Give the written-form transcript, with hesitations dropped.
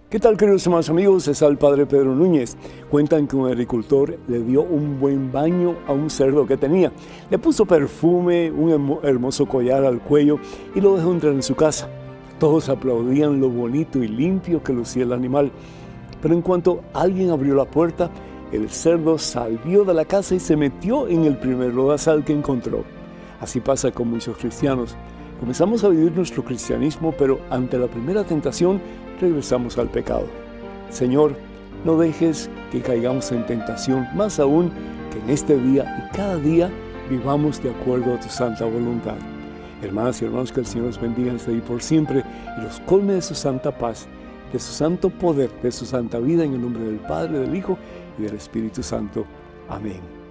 ¿Qué tal, queridos hermanos amigos? Es el Padre Pedro Núñez. Cuentan que un agricultor le dio un buen baño a un cerdo que tenía. Le puso perfume, un hermoso collar al cuello y lo dejó entrar en su casa. Todos aplaudían lo bonito y limpio que lucía el animal. Pero en cuanto alguien abrió la puerta, el cerdo salió de la casa y se metió en el primer lodazal que encontró. Así pasa con muchos cristianos. Comenzamos a vivir nuestro cristianismo, pero ante la primera tentación regresamos al pecado. Señor, no dejes que caigamos en tentación, más aún que en este día y cada día vivamos de acuerdo a tu santa voluntad. Hermanas y hermanos, que el Señor los bendiga desde hoy por siempre y los colme de su santa paz, de su santo poder, de su santa vida, en el nombre del Padre, del Hijo y del Espíritu Santo. Amén.